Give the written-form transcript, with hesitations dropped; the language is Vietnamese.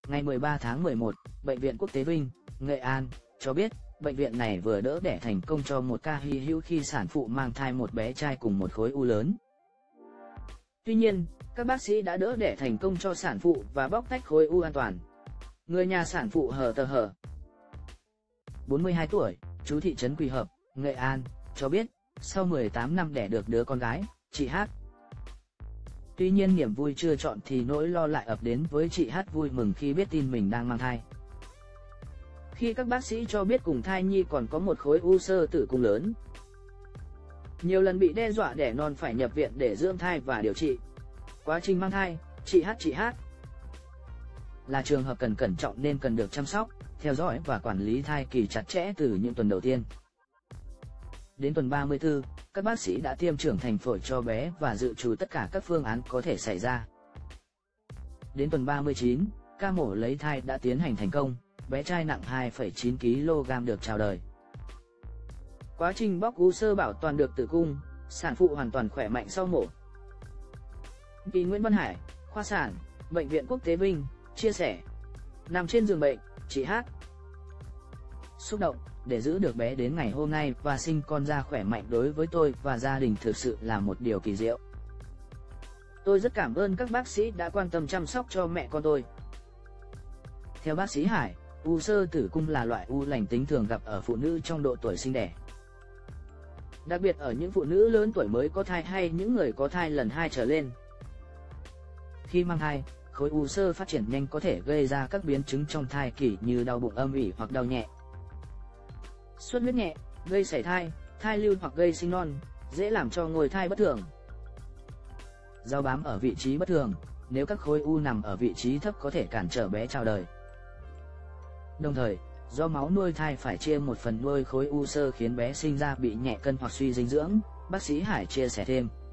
Ngày 13 tháng 11, Bệnh viện Quốc tế Vinh, Nghệ An, cho biết, bệnh viện này vừa đỡ đẻ thành công cho một ca hy hữu khi sản phụ mang thai một bé trai cùng một khối u lớn. Tuy nhiên, các bác sĩ đã đỡ đẻ thành công cho sản phụ và bóc tách khối u an toàn. Người nhà sản phụ HTH, 42 tuổi, trú thị trấn Quỳ Hợp, Nghệ An, cho biết, sau 18 năm đẻ được đứa con gái, chị H. Tuy nhiên niềm vui chưa trọn thì nỗi lo lại ập đến với chị H vui mừng khi biết tin mình đang mang thai. Khi các bác sĩ cho biết cùng thai nhi còn có một khối u xơ tử cung lớn. Nhiều lần bị đe dọa đẻ non phải nhập viện để dưỡng thai và điều trị. Quá trình mang thai, chị H là trường hợp cần cẩn trọng nên cần được chăm sóc, theo dõi và quản lý thai kỳ chặt chẽ từ những tuần đầu tiên. Đến tuần 34, các bác sĩ đã tiêm trưởng thành phổi cho bé và dự trù tất cả các phương án có thể xảy ra. Đến tuần 39, ca mổ lấy thai đã tiến hành thành công, bé trai nặng 2,9 kg được chào đời. Quá trình bóc u xơ bảo toàn được tử cung, sản phụ hoàn toàn khỏe mạnh sau mổ. Kỳ Nguyễn Văn Hải, khoa sản, Bệnh viện Quốc tế Vinh, chia sẻ, nằm trên giường bệnh, chị H. Xúc động, để giữ được bé đến ngày hôm nay và sinh con ra khỏe mạnh đối với tôi và gia đình thực sự là một điều kỳ diệu. Tôi rất cảm ơn các bác sĩ đã quan tâm chăm sóc cho mẹ con tôi. Theo bác sĩ Hải, u xơ tử cung là loại u lành tính thường gặp ở phụ nữ trong độ tuổi sinh đẻ. Đặc biệt ở những phụ nữ lớn tuổi mới có thai hay những người có thai lần 2 trở lên. Khi mang thai, khối u xơ phát triển nhanh có thể gây ra các biến chứng trong thai kỳ như đau bụng âm ỉ hoặc đau nhẹ, xuất huyết nhẹ, gây sảy thai, thai lưu hoặc gây sinh non, dễ làm cho ngồi thai bất thường. Giao bám ở vị trí bất thường, nếu các khối u nằm ở vị trí thấp có thể cản trở bé chào đời. Đồng thời, do máu nuôi thai phải chia một phần nuôi khối u xơ khiến bé sinh ra bị nhẹ cân hoặc suy dinh dưỡng, bác sĩ Hải chia sẻ thêm.